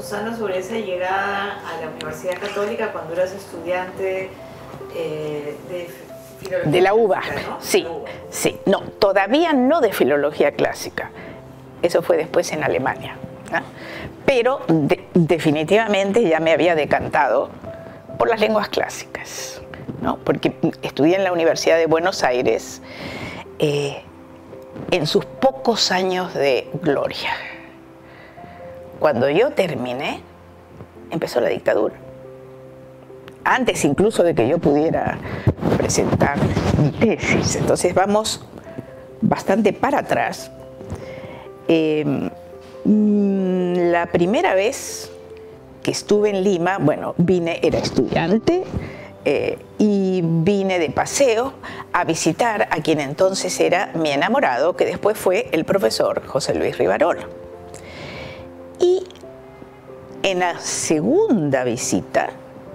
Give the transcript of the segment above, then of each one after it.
conversando sobre esa llegada a la Universidad Católica cuando eras estudiante de filología. De la UBA, clásica, ¿no? sí, La UBA. sí. No, todavía no de filología clásica. Eso fue después en Alemania, ¿no? Pero definitivamente ya me había decantado por las lenguas clásicas, ¿no? Porque estudié en la Universidad de Buenos Aires en sus pocos años de gloria. Cuando yo terminé, empezó la dictadura. Antes incluso de que yo pudiera presentar mi tesis. Entonces vamos bastante para atrás. La primera vez que estuve en Lima, bueno, era estudiante y vine de paseo a visitar a quien entonces era mi enamorado, que después fue el profesor José Luis Rivarola. Y en la segunda visita,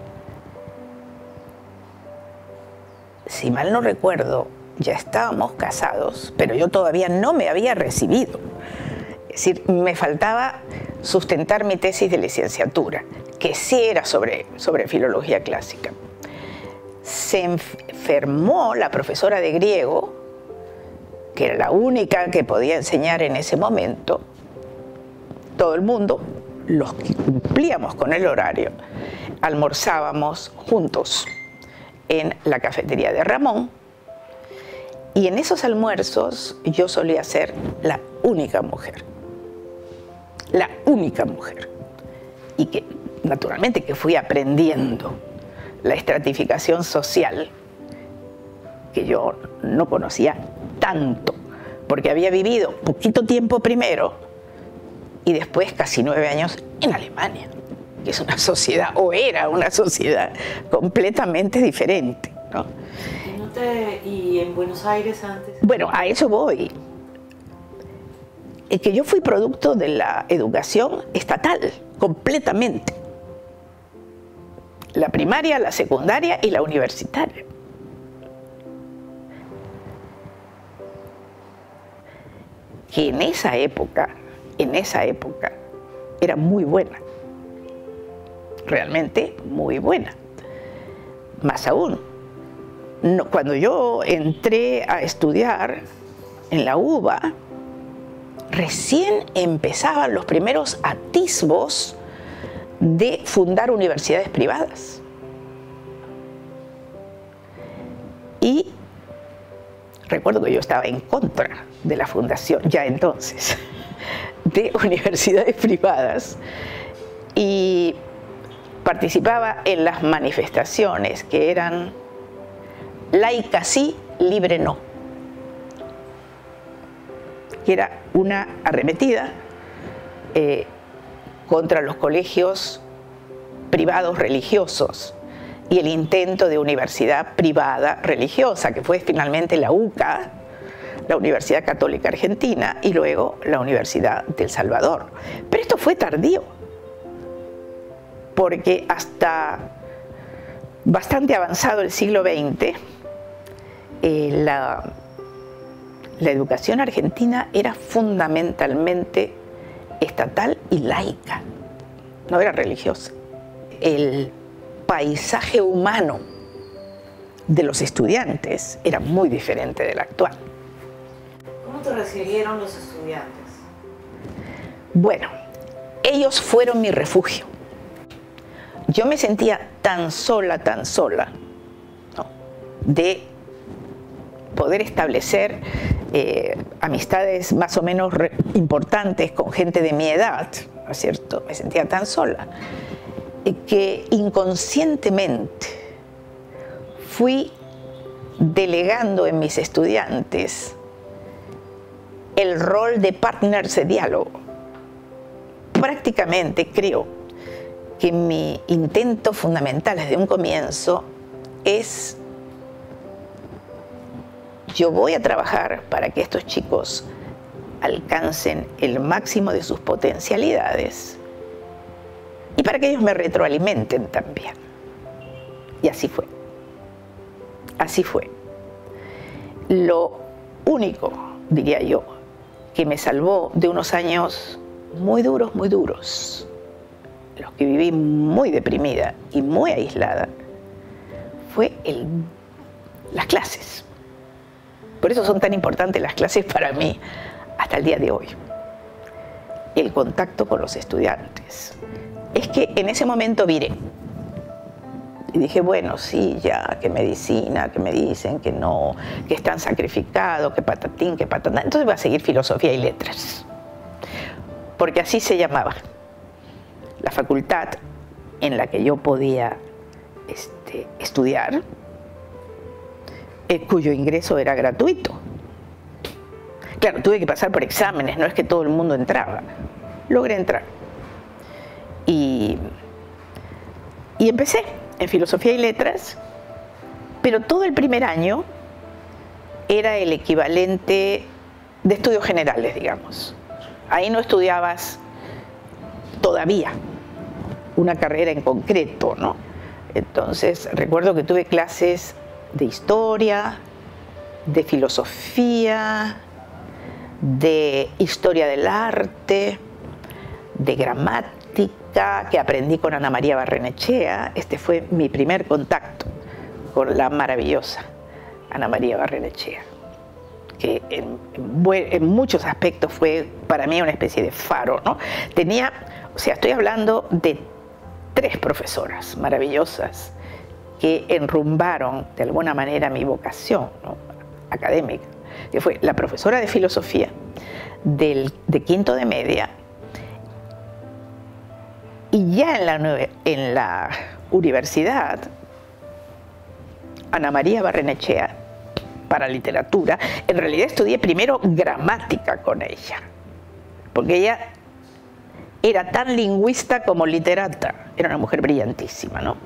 si mal no recuerdo, ya estábamos casados, pero yo todavía no me había recibido. Es decir, me faltaba sustentar mi tesis de licenciatura, que sí era sobre filología clásica. Se enfermó la profesora de griego, que era la única que podía enseñar en ese momento. Todo el mundo, los que cumplíamos con el horario, almorzábamos juntos en la cafetería de Ramón, y en esos almuerzos yo solía ser la única mujer. La única mujer. Y que naturalmente que fui aprendiendo la estratificación social que yo no conocía tanto, porque había vivido poquito tiempo primero y después casi 9 años en Alemania, que es una sociedad, o era una sociedad completamente diferente, ¿no? ¿Y en Buenos Aires antes? Bueno, a eso voy. Es que yo fui producto de la educación estatal, completamente. La primaria, la secundaria y la universitaria. Que en esa época, era muy buena. Realmente muy buena. Más aún, cuando yo entré a estudiar en la UBA, recién empezaban los primeros atisbos de fundar universidades privadas. Y recuerdo que yo estaba en contra de la fundación, ya entonces, de universidades privadas, y participaba en las manifestaciones que eran laica sí, libre no, que era una arremetida contra los colegios privados religiosos y el intento de universidad privada religiosa, que fue finalmente la UCA, la Universidad Católica Argentina, y luego la Universidad del Salvador. Pero esto fue tardío, porque hasta bastante avanzado el siglo XX, la educación argentina era fundamentalmente estatal y laica, no era religiosa. El paisaje humano de los estudiantes era muy diferente del actual. ¿Cómo te recibieron los estudiantes? Bueno, ellos fueron mi refugio. Yo me sentía tan sola, ¿no?, de poder establecer amistades más o menos importantes con gente de mi edad, ¿no es cierto? Me sentía tan sola que inconscientemente fui delegando en mis estudiantes el rol de partners de diálogo. Prácticamente creo que mi intento fundamental desde un comienzo es: yo voy a trabajar para que estos chicos alcancen el máximo de sus potencialidades y para que ellos me retroalimenten también. Y así fue. Así fue. Lo único, diría yo, que me salvó de unos años muy duros, los que viví muy deprimida y muy aislada, fue las clases. Por eso son tan importantes las clases para mí hasta el día de hoy. El contacto con los estudiantes. Es que en ese momento viré. Y dije, bueno, sí, ya, que medicina, que me dicen que no, que están sacrificados, que patatín, que patatán. Entonces voy a seguir filosofía y letras. Porque así se llamaba la facultad en la que yo podía estudiar, cuyo ingreso era gratuito. Claro, tuve que pasar por exámenes, no es que todo el mundo entraba. Logré entrar. Y empecé en filosofía y letras, pero todo el primer año era el equivalente de estudios generales, digamos. Ahí no estudiabas todavía una carrera en concreto, ¿no? Entonces, recuerdo que tuve clases de historia, de filosofía, de historia del arte, de gramática, que aprendí con Ana María Barrenechea. Este fue mi primer contacto con la maravillosa Ana María Barrenechea, que en muchos aspectos fue para mí una especie de faro, ¿no? Estoy hablando de 3 profesoras maravillosas que enrumbaron de alguna manera mi vocación, ¿no?, académica, que fue la profesora de filosofía de quinto de media, y ya en la universidad, Ana María Barrenechea, para literatura. En realidad estudié primero gramática con ella, porque ella era tan lingüista como literata. Era una mujer brillantísima, ¿no?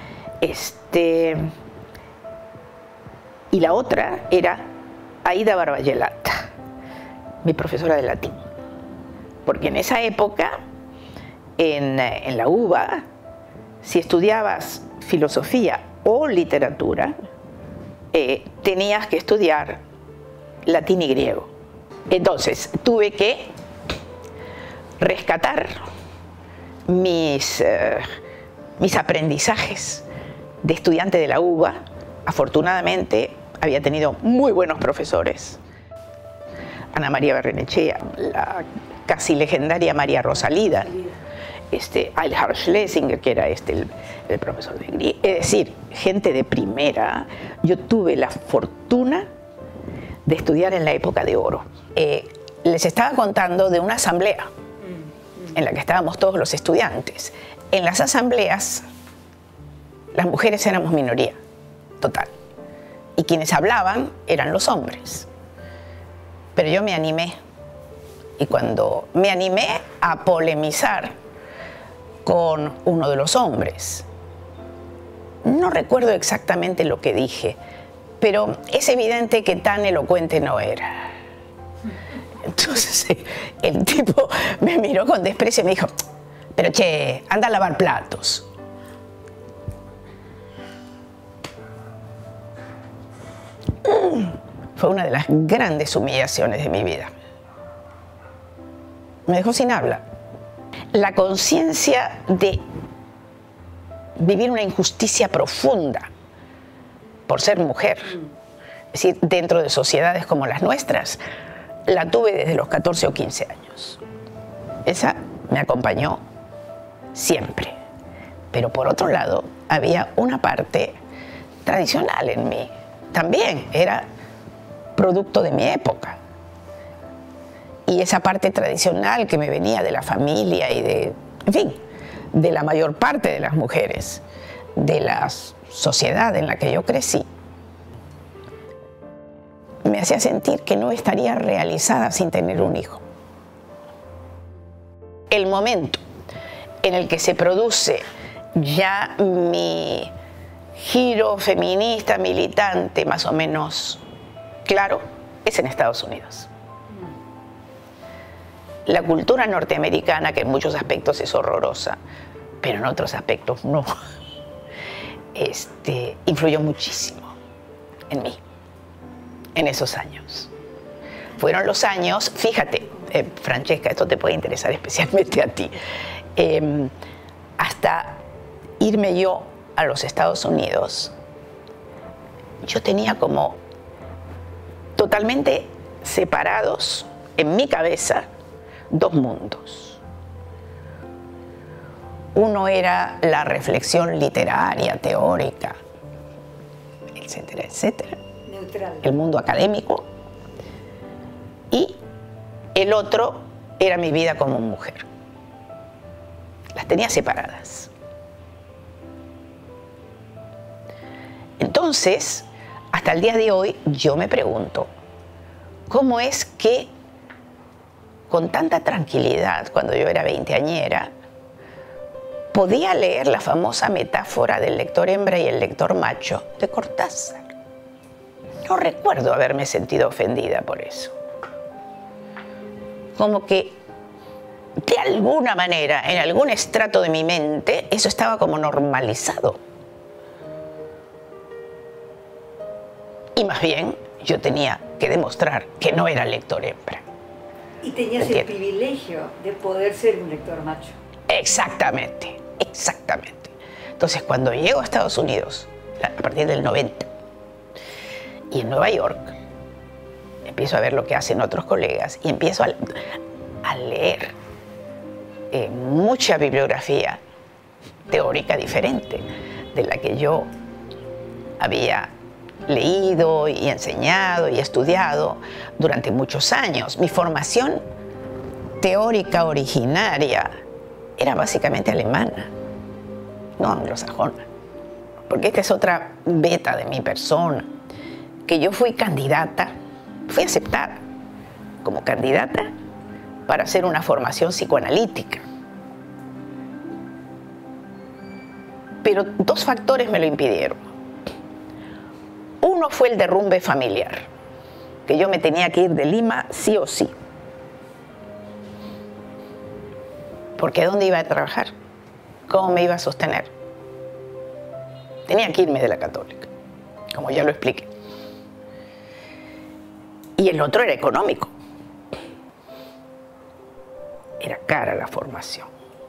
Y la otra era Aida Barbayelata, mi profesora de latín. Porque en esa época, en la UBA, si estudiabas filosofía o literatura, tenías que estudiar latín y griego. Entonces, tuve que rescatar mis aprendizajes de estudiante de la UBA. Afortunadamente, había tenido muy buenos profesores. Ana María Barrenechea, la casi legendaria María Rosalida, Eilhard Schlesinger, que era el profesor de griego. Es decir, gente de primera. Yo tuve la fortuna de estudiar en la época de oro. Les estaba contando de una asamblea en la que estábamos todos los estudiantes. En las asambleas, las mujeres éramos minoría, total. Y quienes hablaban eran los hombres. Pero yo me animé. Y cuando me animé a polemizar con uno de los hombres, no recuerdo exactamente lo que dije, pero es evidente que tan elocuente no era. Entonces el tipo me miró con desprecio y me dijo, pero che, anda a lavar platos. Fue una de las grandes humillaciones de mi vida. Me dejó sin habla. La conciencia de vivir una injusticia profunda por ser mujer, es decir, dentro de sociedades como las nuestras, la tuve desde los 14 o 15 años. Esa me acompañó siempre. Pero por otro lado, había una parte tradicional en mí. También era producto de mi época. Y esa parte tradicional que me venía de la familia y en fin, de la mayor parte de las mujeres, de la sociedad en la que yo crecí, me hacía sentir que no estaría realizada sin tener un hijo. El momento en el que se produce ya mi giro feminista, militante, más o menos claro, es en Estados Unidos. La cultura norteamericana, que en muchos aspectos es horrorosa, pero en otros aspectos no, influyó muchísimo en mí, en esos años. Fueron los años, fíjate, Francesca, esto te puede interesar especialmente a ti, hasta irme yo a los Estados Unidos, yo tenía como totalmente separados en mi cabeza dos mundos. Uno era la reflexión literaria, teórica, etcétera, etcétera. Neutral. El mundo académico. Y el otro era mi vida como mujer. Las tenía separadas. Entonces, hasta el día de hoy, yo me pregunto, ¿cómo es que con tanta tranquilidad, cuando yo era veinteañera, podía leer la famosa metáfora del lector hembra y el lector macho de Cortázar? No recuerdo haberme sentido ofendida por eso. Como que, de alguna manera, en algún estrato de mi mente, eso estaba como normalizado. Y más bien, yo tenía que demostrar que no era lector hembra. Y tenías el privilegio de poder ser un lector macho. Exactamente, exactamente. Entonces, cuando llego a Estados Unidos, a partir del 90, y en Nueva York, empiezo a ver lo que hacen otros colegas y empiezo a leer mucha bibliografía teórica diferente de la que yo había leído y enseñado y estudiado durante muchos años. Mi formación teórica originaria era básicamente alemana, no anglosajona, porque esta es otra beta de mi persona, que yo fui candidata, fui aceptada como candidata para hacer una formación psicoanalítica. Pero dos factores me lo impidieron. Uno fue el derrumbe familiar, que yo me tenía que ir de Lima sí o sí. Porque ¿dónde iba a trabajar? ¿Cómo me iba a sostener? Tenía que irme de la Católica, como ya lo expliqué. Y el otro era económico. Era cara la formación.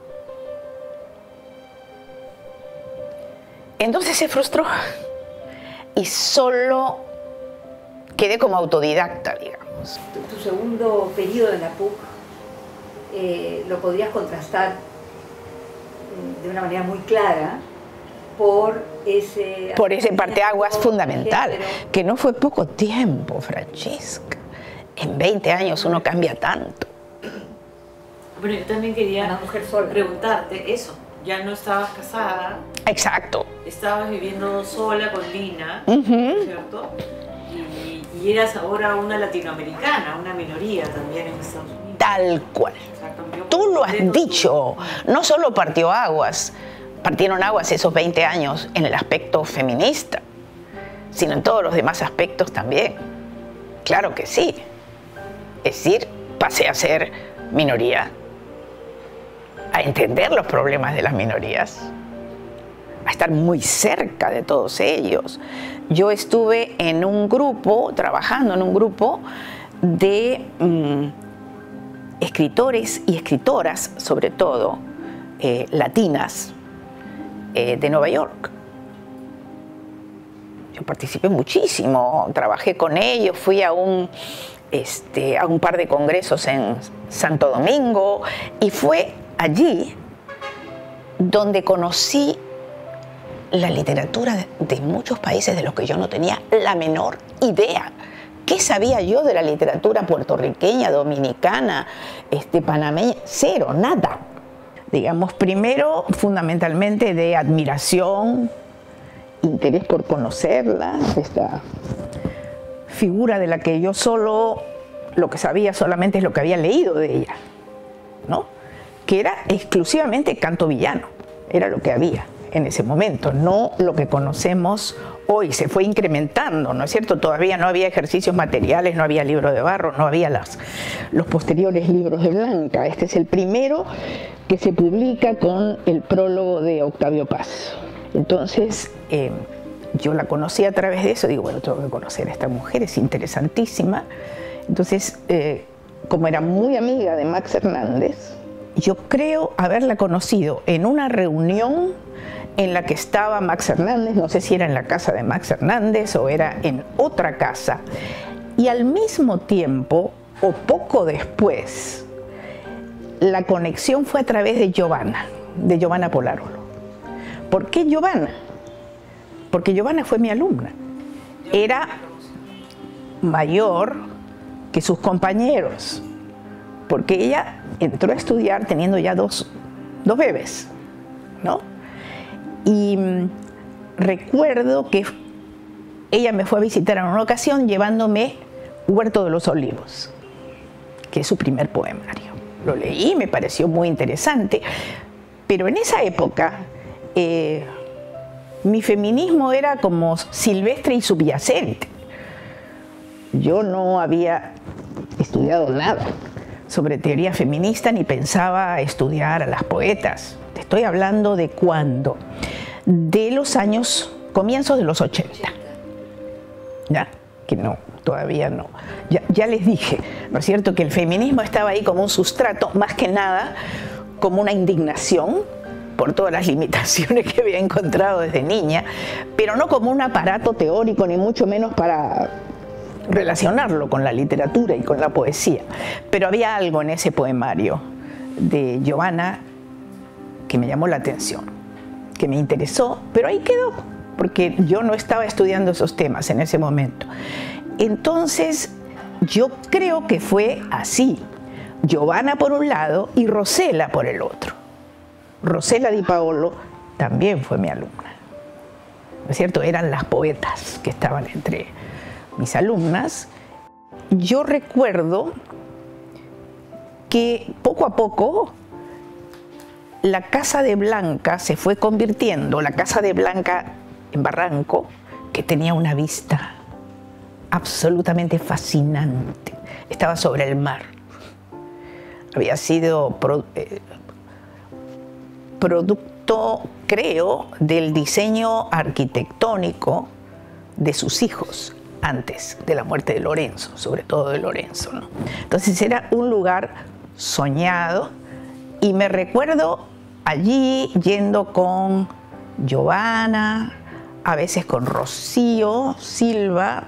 Entonces se frustró y solo quedé como autodidacta, digamos. Tu segundo periodo en la PUC lo podrías contrastar de una manera muy clara por ese parteaguas fundamental, que no fue poco tiempo, Francesca. En 20 años uno cambia tanto. Bueno, yo también quería una mujer sola. Preguntarte eso. Ya no estabas casada. Exacto. Estabas viviendo sola con Lina, Uh-huh. ¿cierto? Y eras ahora una latinoamericana, una minoría también en Estados Unidos. Tal cual. O sea, cambió Tú lo has completo dicho. No solo partieron aguas esos 20 años en el aspecto feminista, sino en todos los demás aspectos también. Claro que sí. Es decir, pasé a ser minoría, a entender los problemas de las minorías, a estar muy cerca de todos ellos. Yo estuve en un grupo, trabajando en un grupo de escritores y escritoras, sobre todo latinas, de Nueva York. Yo participé muchísimo, trabajé con ellos, fui a un par de congresos en Santo Domingo y fue allí donde conocí la literatura de muchos países de los que yo no tenía la menor idea. ¿Qué sabía yo de la literatura puertorriqueña, dominicana, panameña? Cero, nada. Digamos, primero, fundamentalmente de admiración, interés por conocerla, esta figura de la que yo lo que sabía solamente es lo que había leído de ella, ¿no? Que era exclusivamente canto villano, era lo que había en ese momento, no lo que conocemos hoy. Se fue incrementando, ¿no es cierto? Todavía no había ejercicios materiales, no había libro de barro, no había los posteriores libros de Blanca. Este es el primero que se publica con el prólogo de Octavio Paz. Entonces, yo la conocí a través de eso, digo, bueno, tengo que conocer a esta mujer, es interesantísima. Entonces, como era muy amiga de Max Hernández, yo creo haberla conocido en una reunión en la que estaba Max Hernández, no sé si era en la casa de Max Hernández o era en otra casa, y al mismo tiempo, o poco después, la conexión fue a través de Giovanna Polarolo. ¿Por qué Giovanna? Porque Giovanna fue mi alumna. Era mayor que sus compañeros, porque ella entró a estudiar teniendo ya dos bebés, ¿no? Y recuerdo que ella me fue a visitar en una ocasión llevándome Huerto de los Olivos, que es su primer poemario. Lo leí, me pareció muy interesante, pero en esa época mi feminismo era como silvestre y subyacente. Yo no había estudiado nada sobre teoría feminista ni pensaba estudiar a las poetas. Te estoy hablando de cuándo, de los años, comienzos de los 80. Ya, que no, todavía no. Ya les dije, ¿no es cierto?, que el feminismo estaba ahí como un sustrato, más que nada como una indignación por todas las limitaciones que había encontrado desde niña, pero no como un aparato teórico, ni mucho menos para relacionarlo con la literatura y con la poesía. Pero había algo en ese poemario de Giovanna que me llamó la atención, que me interesó, pero ahí quedó, porque yo no estaba estudiando esos temas en ese momento. Entonces, yo creo que fue así. Giovanna por un lado y Rosela por el otro. Rosela Di Paolo también fue mi alumna, ¿no es cierto? Eran las poetas que estaban entre mis alumnas. Yo recuerdo que poco a poco la Casa de Blanca se fue convirtiendo, la Casa de Blanca en Barranco, que tenía una vista absolutamente fascinante. Estaba sobre el mar. Había sido producto, creo, del diseño arquitectónico de sus hijos antes de la muerte de Lorenzo, sobre todo de Lorenzo, ¿no? Entonces era un lugar soñado y me recuerdo allí yendo con Giovanna, a veces con Rocío Silva,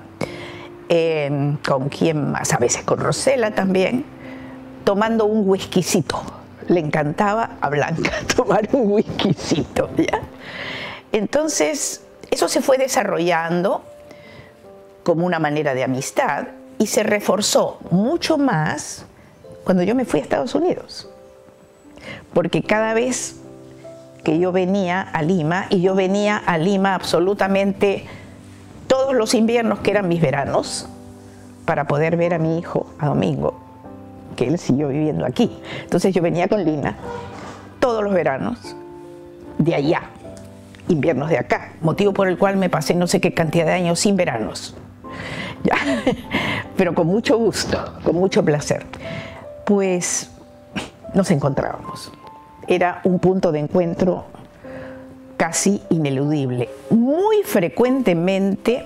con quién más, a veces con Rosela también, tomando un whiskycito. Le encantaba a Blanca tomar un whiskycito, ¿ya? Entonces, eso se fue desarrollando como una manera de amistad y se reforzó mucho más cuando yo me fui a Estados Unidos. Porque cada vez que yo venía a Lima, y yo venía a Lima absolutamente todos los inviernos que eran mis veranos, para poder ver a mi hijo, a Domingo, que él siguió viviendo aquí. Entonces yo venía con Lina todos los veranos de allá, inviernos de acá, motivo por el cual me pasé no sé qué cantidad de años sin veranos. ¿Ya? Pero con mucho gusto, con mucho placer. Pues nos encontrábamos. Era un punto de encuentro casi ineludible. Muy frecuentemente,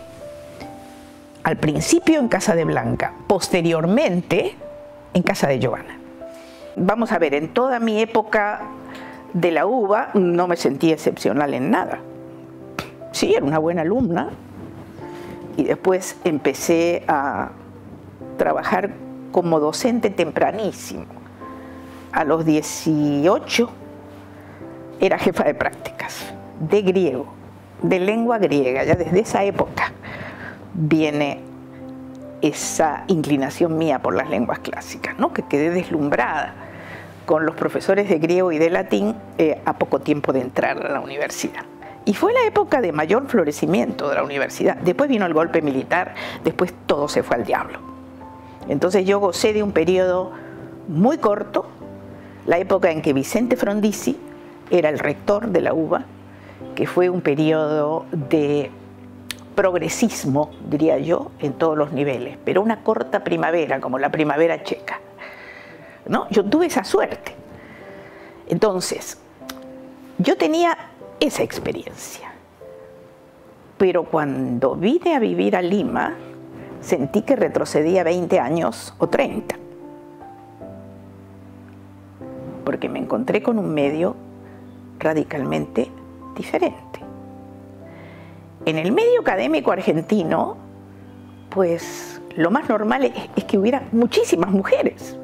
al principio en casa de Blanca, posteriormente en casa de Giovanna. Vamos a ver, en toda mi época de la UBA no me sentí excepcional en nada. Sí, era una buena alumna y después empecé a trabajar como docente tempranísimo. A los 18 era jefa de prácticas de griego, de lengua griega. Ya desde esa época viene esa inclinación mía por las lenguas clásicas, ¿no? Que quedé deslumbrada con los profesores de griego y de latín a poco tiempo de entrar a la universidad. Y fue la época de mayor florecimiento de la universidad. Después vino el golpe militar, después todo se fue al diablo. Entonces yo gocé de un periodo muy corto, la época en que Vicente Frondizi era el rector de la UBA, que fue un periodo de progresismo, diría yo, en todos los niveles, pero una corta primavera, como la primavera checa, ¿no? Yo tuve esa suerte. Entonces, yo tenía esa experiencia, pero cuando vine a vivir a Lima, sentí que retrocedía 20 años o 30. porque me encontré con un medio radicalmente diferente. En el medio académico argentino, pues lo más normal es que hubiera muchísimas mujeres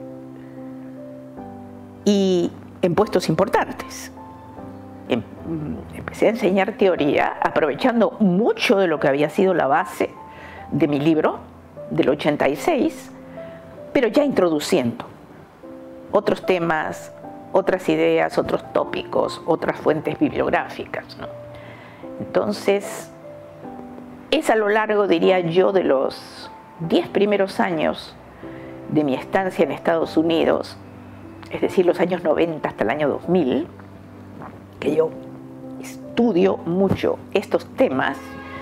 y en puestos importantes. Empecé a enseñar teoría aprovechando mucho de lo que había sido la base de mi libro del 86, pero ya introduciendo otros temas, otras ideas, otros tópicos, otras fuentes bibliográficas, ¿no? Entonces, es a lo largo, diría yo, de los 10 primeros años de mi estancia en Estados Unidos, es decir, los años 90 hasta el año 2000, que yo estudio mucho estos temas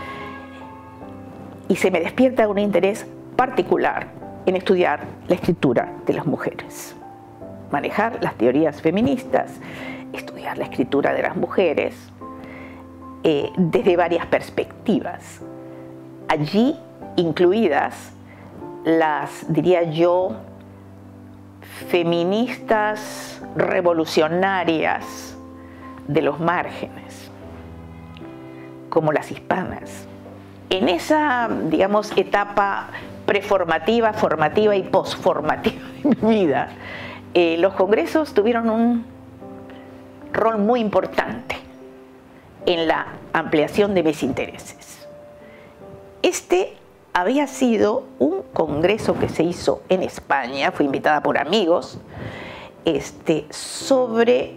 y se me despierta un interés particular en estudiar la escritura de las mujeres, manejar las teorías feministas, estudiar la escritura de las mujeres desde varias perspectivas, allí incluidas las, diría yo, feministas revolucionarias de los márgenes, como las hispanas. En esa, digamos, etapa preformativa, formativa y posformativa de mi vida, los congresos tuvieron un rol muy importante en la ampliación de mis intereses. Este había sido un congreso que se hizo en España, fui invitada por amigos, sobre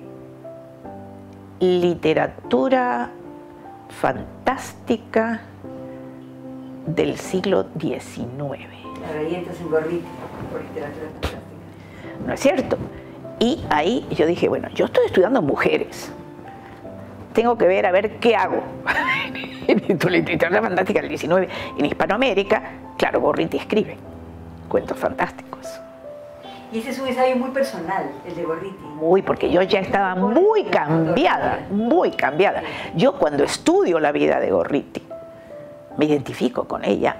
literatura fantástica del siglo XIX. Ahí entras en Gorriti, por literatura fantástica. ¿No es cierto? Y ahí yo dije, bueno, yo estoy estudiando mujeres, tengo que ver a ver qué hago. En literatura fantástica del XIX, en Hispanoamérica, claro, Gorriti escribe cuentos fantásticos. Y ese es un ensayo muy personal, el de Gorriti. Muy, porque yo ya estaba muy cambiada, muy cambiada. Yo cuando estudio la vida de Gorriti, me identifico con ella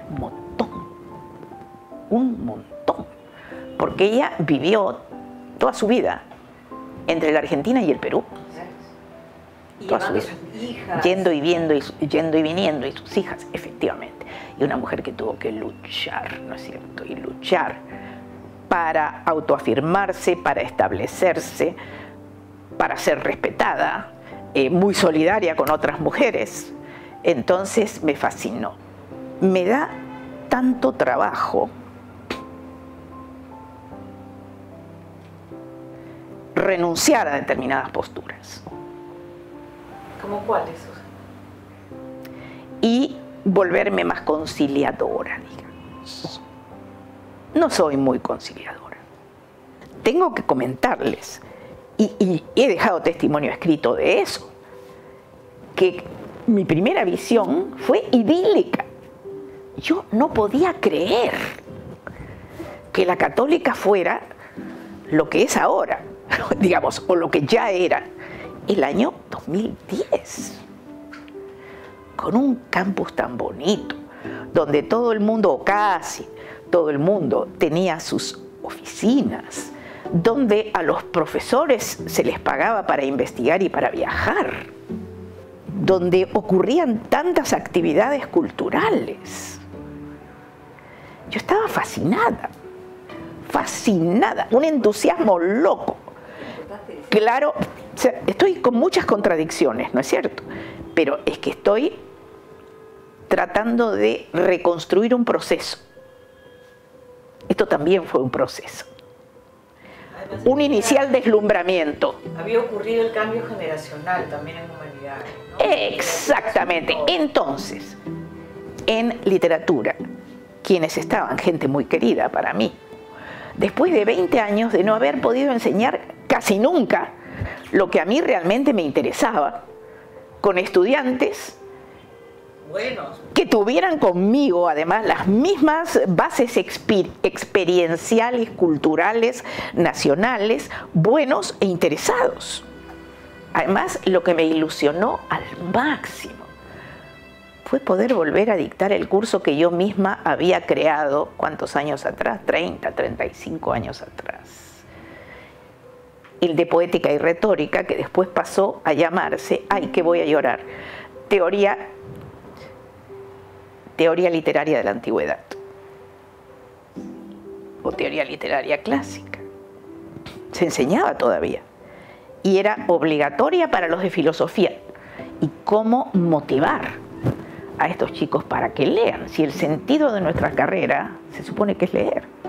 un montón, porque ella vivió toda su vida entre la Argentina y el Perú. Y Toda su vida. sus hijas. Yendo y viniendo, y sus hijas, efectivamente. Y una mujer que tuvo que luchar, ¿no es cierto? Y luchar para autoafirmarse, para establecerse, para ser respetada, muy solidaria con otras mujeres. Entonces me fascinó. Me da tanto trabajo renunciar a determinadas posturas. ¿Cómo cuáles? Y volverme más conciliadora, digamos. No soy muy conciliadora. Tengo que comentarles, y he dejado testimonio escrito de eso, que mi primera visión fue idílica. Yo no podía creer que la católica fuera lo que es ahora, digamos, o lo que ya era el año 2010, con un campus tan bonito, donde todo el mundo, o casi todo el mundo, tenía sus oficinas, donde a los profesores se les pagaba para investigar y para viajar, donde ocurrían tantas actividades culturales. Yo estaba fascinada, un entusiasmo loco. Claro, o sea, estoy con muchas contradicciones, ¿no es cierto? Pero es que estoy tratando de reconstruir un proceso. Esto también fue un proceso. Además, Un inicial deslumbramiento. había ocurrido el cambio generacional también en humanidades, ¿no? Exactamente. Entonces, en literatura, quienes estaban, gente muy querida para mí, después de 20 años de no haber podido enseñar casi nunca lo que a mí realmente me interesaba, con estudiantes Buenos. que tuvieran conmigo además las mismas bases experienciales, culturales, nacionales, buenos e interesados. Además, lo que me ilusionó al máximo fue poder volver a dictar el curso que yo misma había creado, ¿cuántos años atrás? 30, 35 años atrás. el de Poética y Retórica, que después pasó a llamarse, ay, que voy a llorar, Teoría Literaria de la Antigüedad, o Teoría Literaria Clásica. Se enseñaba todavía, y era obligatoria para los de filosofía. ¿Y cómo motivar a estos chicos para que lean? Si el sentido de nuestra carrera se supone que es leer.